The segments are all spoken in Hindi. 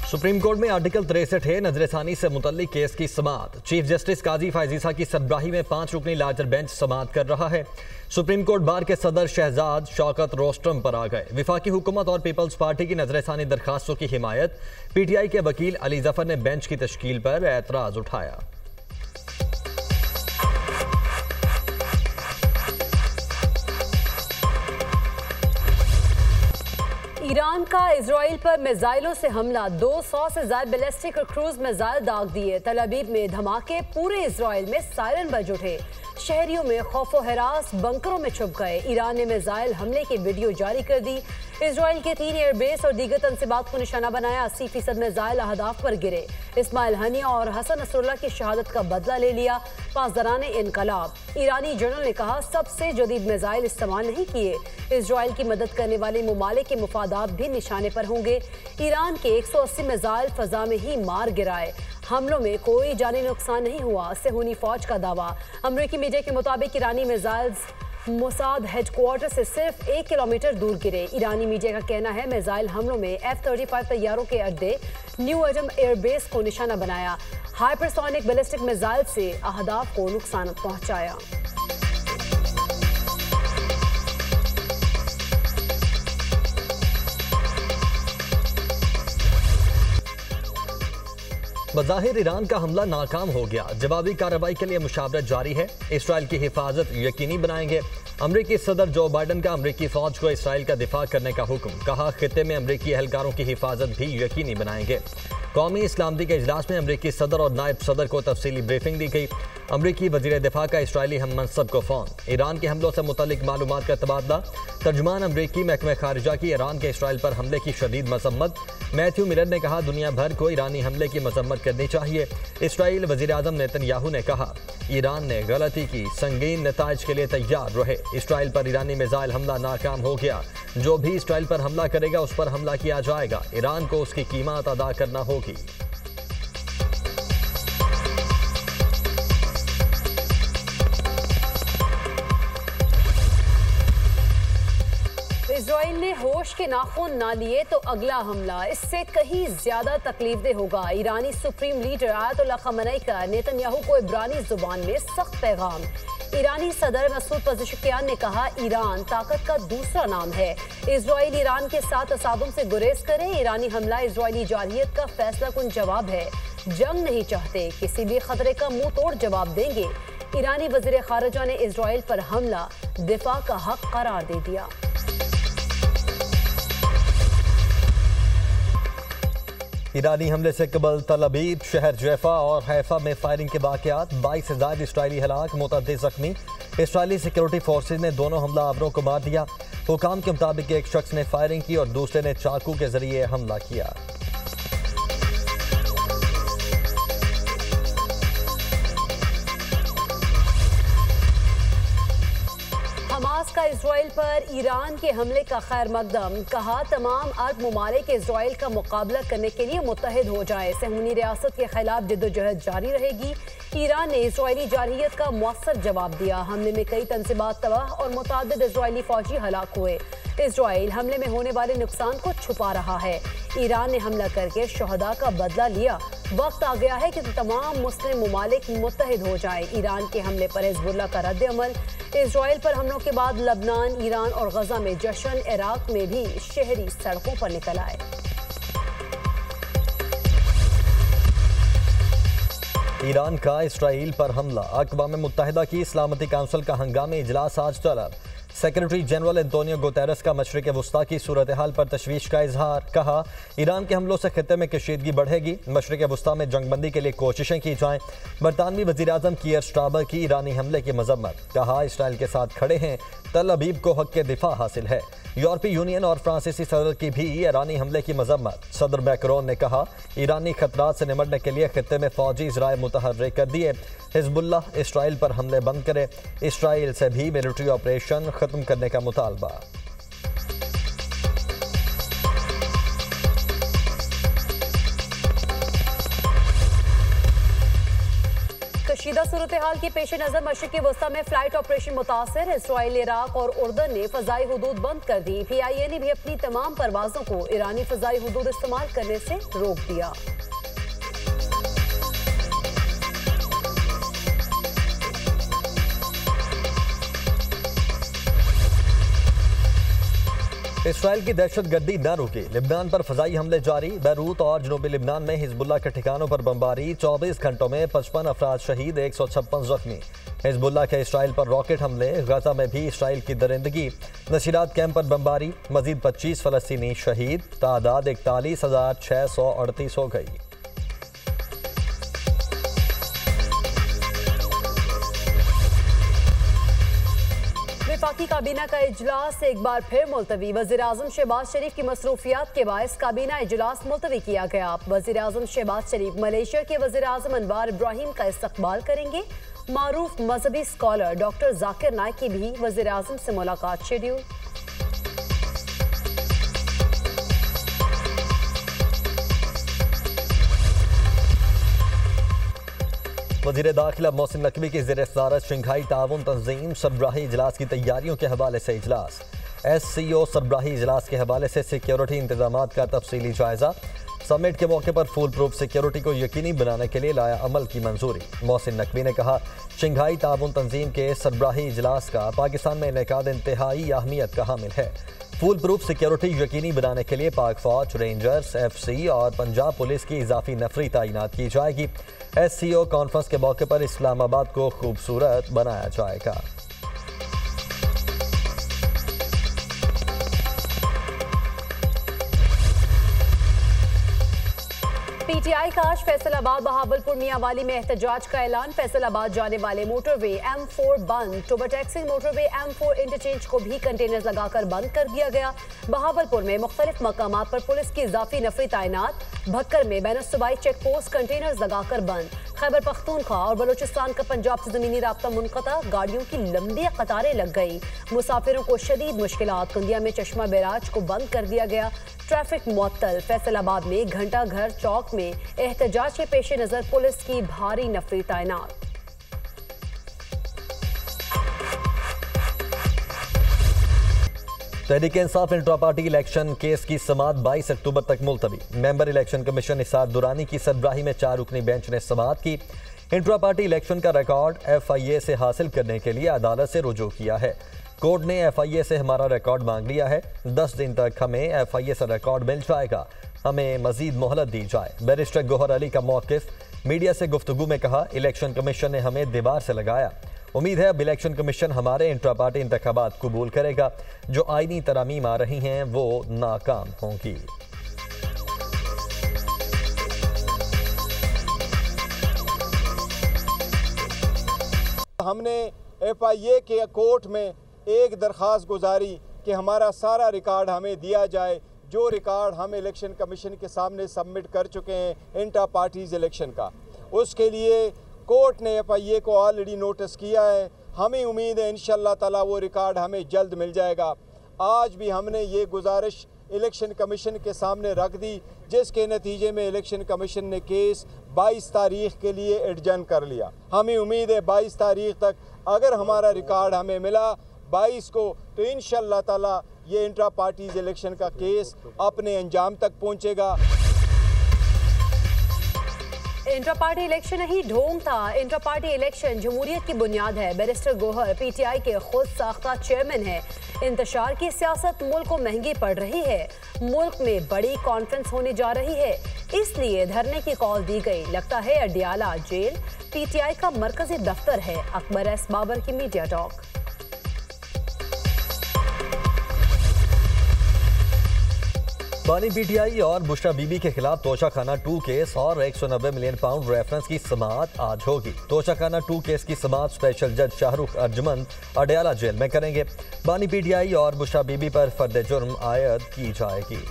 सुप्रीम कोर्ट में आर्टिकल 63 है नजरसानी से मुतल्लिक केस की समाअत। चीफ जस्टिस काजी फायजीसा की सरबराही में 5 रुकनी लार्जर बेंच समाअत कर रहा है। सुप्रीम कोर्ट बार के सदर शहजाद शौकत रोस्टम पर आ गए। विफाकी हुकूमत और पीपल्स पार्टी की नजरसानी दरखास्तों की हिमायत। पीटीआई के वकील अली जफर ने बेंच की तश्कील पर एतराज उठाया। ईरान का इजराइल पर मिसाइलों से हमला, 200 से ज्यादा बैलिस्टिक और क्रूज मिसाइल दाग दिए। तल अवीव में धमाके, पूरे इजराइल में सायरन बज उठे। शहरियों में खौफो हरास, बंकरों में छुप गए। ईरान ने मिसाइल हमले की वीडियो जारी कर दी। इजराइल के 3 एयरबेस और दीगर तंसीबात को निशाना बनाया। 80% मिसाइल अहदाफ पर गिरे। इस्माइल हनिया और हसन नसरुल्लाह की शहादत का बदला ले लिया। पासदारान इनकलाब। ईरानी जनरल ने कहा, सबसे जदीद मिसाइल इस्तेमाल नहीं किए। इजराइल की मदद करने वाले ममालिक के मुफादात भी निशाने पर होंगे। ईरान के 180 मिसाइल फजा में ही मार गिराए। हमलों में कोई जानी नुकसान नहीं हुआ, सेहूनी फौज का दावा। अमरीकी मीडिया के मुताबिक ईरानी मिसाइल्स मोसाद हेडक्वार्टर से सिर्फ 1 किलोमीटर दूर गिरे। ईरानी मीडिया का कहना है मिसाइल हमलों में F-35 तैयारों के अड्डे न्यू एडम एयरबेस को निशाना बनाया। हाइपरसोनिक बैलिस्टिक मिसाइल से अहदाफ को नुकसान पहुंचाया। बज़ाहिर ईरान का हमला नाकाम हो गया। जवाबी कार्रवाई के लिए मुशावरत जारी है। इसराइल की हिफाजत यकीनी बनाएंगे। अमरीकी सदर जो बाइडन का अमरीकी फौज को इसराइल का दिफा करने का हुक्म। कहा, खित्ते में अमरीकी एहलकारों की हिफाजत भी यकीनी बनाएंगे। कौमी इस्लामती के इजलास में अमरीकी सदर और नायब सदर को तफसीली ब्रीफिंग दी गई। अमरीकी वजीर दिफा का इसराइली हम मनसब को फ़ोन। ईरान के हमलों से मुतल्लिक मालूमात का तबादला। तर्जुमान अमरीकी महकमे खारिजा की ईरान के इसराइल पर हमले की शदीद मजम्मत। मैथ्यू मिलर ने कहा, दुनिया भर को ईरानी हमले की मजम्मत करनी चाहिए। इसराइल वजीर आज़म नेतन्याहू ने कहा, ईरान ने गलती की, संगीन नताइज के लिए तैयार रहे। इसराइल पर ईरानी मिसाइल हमला नाकाम हो गया। जो भी इसराइल पर हमला करेगा उस पर हमला किया जाएगा। ईरान को उसकी कीमत अदा करना होगी। इजराइल ने होश के नाखून ना लिए तो अगला हमला इससे कहीं ज्यादा तकलीफदेह होगा। ईरानी सुप्रीम लीडर आयतुल्लाह खamenei का नेतन्याहू को इब्रानी जुबान में सख्त पैगाम। ईरानी सदर मसूद पज़ेश्कियान ने कहा, ईरान ताकत का दूसरा नाम है। इजराइल ईरान के साथ तसादुम से गुरेज करे। ईरानी हमला इजरायली जारहियत का फैसला कुन जवाब है। जंग नहीं चाहते, किसी भी खतरे का मुंह तोड़ जवाब देंगे। ईरानी वजीर खारिजा ने इजराइल पर हमला दिफा का हक करार दे दिया। ईरानी हमले से कबल तल अवीव, शहर जैफा और हैफा में फायरिंग के वाक़यात। 22 से ज़ायद इसराइली हलाक, मुतअद्दिद ज़ख्मी। इसराइली सिक्योरिटी फोर्सेज ने दोनों हमलावरों को मार दिया। हुकाम के मुताबिक एक शख्स ने फायरिंग की और दूसरे ने चाकू के जरिए हमला किया। हमास का इजराइल पर ईरान के हमले का खैर मकदम। कहा, तमाम अरब ममालिक इजराइल का मुकाबला करने के लिए मुत्तहिद हो जाए। सहूनी रियासत के खिलाफ जद्दोजहद जारी रहेगी। ईरान ने इजरायली जारहियत का मौसर जवाब दिया। हमले में कई तंसीबात तबाह और मुतअद्दिद इजरायली फौजी हलाक हुए। इजराइल हमले में होने वाले नुकसान को छुपा रहा है। ईरान ने हमला करके शहदा का बदला लिया। वक्त आ गया है कि तमाम मुस्लिम ममालिक मुत्तहिद हो जाए। ईरान के हमले पर हिजबुल्लाह का रद्द अमल। इजराइल पर हमलों के बाद लबनान, ईरान और गजा में जश्न। इराक में भी शहरी सड़कों पर निकल आए। ईरान का इसराइल पर हमला। अक़वाम मुत्तहिदा की सलामती काउंसिल का हंगामी इजलास आज तलब। सेक्रेटरी जनरल एंटोनियो गुतेरेस का मशरिक वस्ता की सूरत हाल पर तशवीश का इजहार। कहा, ईरान के हमलों से खित्ते में कशीदगी बढ़ेगी। मशरिक वस्ता में जंगबंदी के लिए कोशिशें की जाएं। बरतानवी वज़ीर आज़म कीयर स्टारमर की ईरानी हमले की मजम्मत। कहा, इसराइल के साथ खड़े हैं, तल अवीव को हक के दिफा हासिल है। यूरोपीय यूनियन और फ्रांसीसी सदर की भी ईरानी हमले की मजम्मत। सदर मैक्रोन ने कहा, ईरानी खतरात से निमटने के लिए खित्ते में फौजी ज़राए मुतहर्रिक कर दिए। हिजबुल्लाह इसराइल पर हमले बंद करे। इसराइल से भी मिलिट्री ऑपरेशन खत्म करने का मुतालबा। कशीदा सूरत हाल के पेश नजर मशरिकी वस्ता में फ्लाइट ऑपरेशन मुतासर। इसराइल, इराक और उर्दन ने फजाई हुदूद बंद कर दी। PIA ने भी अपनी तमाम परवाजों को ईरानी फजाई हुदूद इस्तेमाल करने से रोक दिया। इसराइल की दहशतगर्दी न रुकी, लिबनान पर फजाई हमले जारी। बैरूत और जनूबी लिबनान में हिजबुल्लाह के ठिकानों पर बमबारी। 24 घंटों में 55 अफराद शहीद, 156 जख्मी। हिजबुल्लाह के इसराइल पर रॉकेट हमले। गजा में भी इसराइल की दरिंदगी। नशीरात कैंप पर बमबारी। मजीद 25 फलस्तीनी शहीद। तादाद 41,638 हो गई। वफाकी काबीना का इजलास एक बार फिर मुलतवी। वज़ीर-ए-आज़म शहबाज शरीफ की मसरूफियात के बायस काबीना इजलास मुलतवी किया गया। वज़ीर-ए-आज़म शहबाज शरीफ मलेशिया के वज़ीर-ए-आज़म अनवार इब्राहिम का इस्तकबाल करेंगे। मारूफ मजहबी स्कॉलर डॉक्टर जाकिर नाइक की भी वज़ीर-ए-आज़म से मुलाकात शेड्यूल। वज़ीर दाखिला मोहसिन नकवी की ज़ेर सदारत शंघाई ताउन तंजीम सरबराही इजलास की तैयारियों के हवाले से इजलास। SCO सरबराही इजलास के हवाले से सिक्योरिटी इंतजाम का तफसीली जायजा। समिट के मौके पर फुल प्रूफ सिक्योरिटी को यकीनी बनाने के लिए लाया अमल की मंजूरी। मोहसिन नकवी ने कहा, शंघाई ताउन तंजीम के सरबराही इजलास का पाकिस्तान में इनेकाद इंतहाई अहमियत का हामिल है। फुल प्रूफ सिक्योरिटी यकीनी बनाने के लिए पाक फौज, रेंजर्स, FC और पंजाब पुलिस की इजाफी नफरी तैनात की जाएगी। SCO कॉन्फ्रेंस के मौके पर इस्लामाबाद को खूबसूरत बनाया जाएगा। PTI का आज फैसलाबाद बहावलपुर मियांवाली में एहतजाज का ऐलान। फैसलाबाद जाने वाले मोटरवे M4 बंद। Toba taxi motorway M4 interchange को भी कंटेनर लगाकर बंद कर दिया गया। बहावलपुर में मुख्तलिफ मकामात पर पुलिस की इजाफी नफरी तैनात। भक्कर में बैनुल-सूबाई चेक पोस्ट कंटेनर लगाकर बंद। खैबर पख्तूनख्वा और बलोचिस्तान का पंजाब से जमीनी राब्ता मुनक़ता। गाड़ियों की लंबी कतारें लग गई। मुसाफिरों को शदीद मुश्किलात। कुंदिया में चश्मा बैराज को बंद कर दिया गया। ट्रैफिक मुअत्तल। फैसलाबाद में घंटा घर चौक में एहतजाज के पेश नजर पुलिस की भारी नफरी तैनात। Tehreek e Insaf intra party election case की समाअत 22 अक्टूबर तक मुलतवी। Member election commission Nisar Durrani की सरबराही में 4 रुकनी बेंच ने समाअत की। इंट्रा पार्टी इलेक्शन का रिकॉर्ड FIA से हासिल करने के लिए अदालत से रुजू किया है। कोर्ट ने FIA से हमारा रिकॉर्ड मांग लिया है। 10 दिन तक हमें FIA से रिकॉर्ड मिल जाएगा। हमें मजीद मोहलत दी जाए। बैरिस्टर गौहर अली का मौक़िफ़। मीडिया से गुफ्तगू में कहा, इलेक्शन कमीशन ने हमें दीवार से लगाया। उम्मीद है अब इलेक्शन कमीशन हमारे इंट्रा पार्टी इंतखाबात कबूल करेगा। जो आईनी तरमीम आ रही हैं वो नाकाम होंगी। हमने FIA के कोर्ट में एक दरख्वास्त गुजारी कि हमारा सारा रिकॉर्ड हमें दिया जाए, जो रिकॉर्ड हम इलेक्शन कमीशन के सामने सबमिट कर चुके हैं इंटर पार्टीज़ इलेक्शन का। उसके लिए कोर्ट ने FIA को ऑलरेडी नोटिस किया है। हमें उम्मीद है इंशाअल्लाह ताला वो रिकॉर्ड हमें जल्द मिल जाएगा। आज भी हमने ये गुजारिश इलेक्शन कमीशन के सामने रख दी, जिसके नतीजे में इलेक्शन कमीशन ने केस 22 तारीख के लिए एडजर्न कर लिया। हमें उम्मीद है 22 तारीख तक अगर हमारा रिकॉर्ड हमें मिला 22 को, तो इंशाअल्लाह ताला ये इंट्रा पार्टीज इलेक्शन का केस अपने अंजाम तक पहुंचेगा। इंट्रा पार्टी इलेक्शन नहीं ढोंग था। इंट्रा पार्टी इलेक्शन जमहूरियत की बुनियाद है। बैरिस्टर गौहर PTI के खुद साख्ता चेयरमैन है। इंतशार की सियासत मुल्क को महंगी पड़ रही है। मुल्क में बड़ी कॉन्फ्रेंस होने जा रही है, इसलिए धरने की कॉल दी गई। लगता है अडियाला जेल PTI का मरकजी दफ्तर है। अकबर S बाबर की मीडिया टॉक। बानी PTI और बुशरा बीबी के खिलाफ तोशाखाना 2 केस और 190 मिलियन पाउंड रेफरेंस की समाअत आज होगी। तोशाखाना 2 केस की समाअत स्पेशल जज शाहरुख अर्जमंद अडियाला जेल में करेंगे। बानी PTI और बुशरा बीबी पर फर्द जुर्म आयद की जाएगी।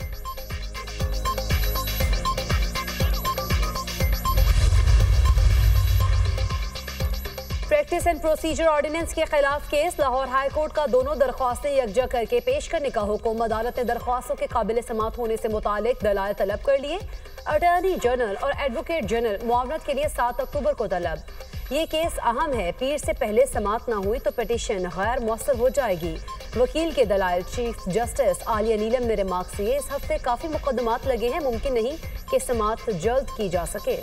प्रैक्टिस एंड प्रोसीजर ऑर्डिनेंस के खिलाफ केस। लाहौर हाई कोर्ट का दोनों दरख्वास्तें यकजा करके पेश करने का हुक्म। अदालत ने दरख्वास्तों के काबिल समाअत होने से मुतालिक दलाइल तलब कर लिए। अटॉर्नी जनरल और एडवोकेट जनरल मुआवनत के लिए 7 अक्टूबर को तलब। ये केस अहम है, पीर से पहले समाअत न हुई तो पिटीशन गैर मौसर हो जाएगी। वकील के दलाइल चीफ जस्टिस आलिया नीलम ने रिमार्क किए, इस हफ्ते काफ़ी मुकदमात लगे हैं, मुमकिन नहीं कि समाअत जल्द की जा सके।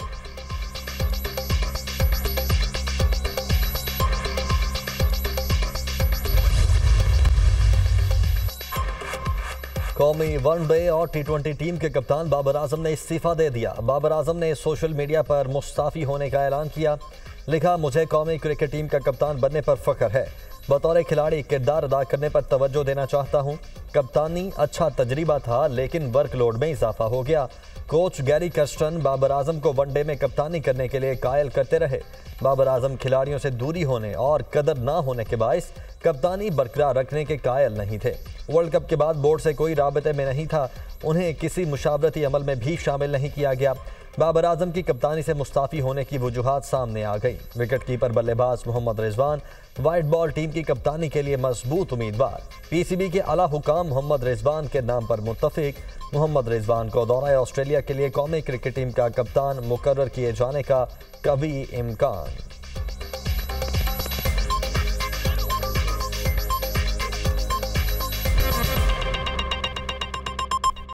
कौमी वनडे और टी20 टीम के कप्तान बाबर आजम ने इस्तीफा दे दिया। बाबर आजम ने सोशल मीडिया पर मुस्ताफी होने का ऐलान किया। लिखा, मुझे कौमी क्रिकेट टीम का कप्तान बनने पर फख्र है। बतौर खिलाड़ी किरदार अदा करने पर तवज्जो देना चाहता हूं। कप्तानी अच्छा तजर्बा था, लेकिन वर्कलोड में इजाफा हो गया। Coach Gary Kirsten Babar Azam को वनडे में कप्तानी करने के लिए कायल करते रहे। बाबर आजम खिलाड़ियों से दूरी होने और कदर ना होने के बायस कप्तानी बरकरार रखने के कायल नहीं थे। वर्ल्ड कप के बाद बोर्ड से कोई राबते में नहीं था। उन्हें किसी मुशावरती अमल में भी शामिल नहीं किया गया। बाबर आजम की कप्तानी से मुस्ताफी होने की वजूहात सामने आ गई। विकेट कीपर बल्लेबाज Mohammad Rizwan white ball team की कप्तानी के लिए मजबूत उम्मीदवार। पीसीबी के आला हुकाम मोहम्मद रिजवान के नाम पर मुत्तफिक। मोहम्मद रिजवान को दौरा ऑस्ट्रेलिया के लिए कौमी क्रिकेट टीम का कप्तान मुकर्रर किए जाने का कभी इम्कान।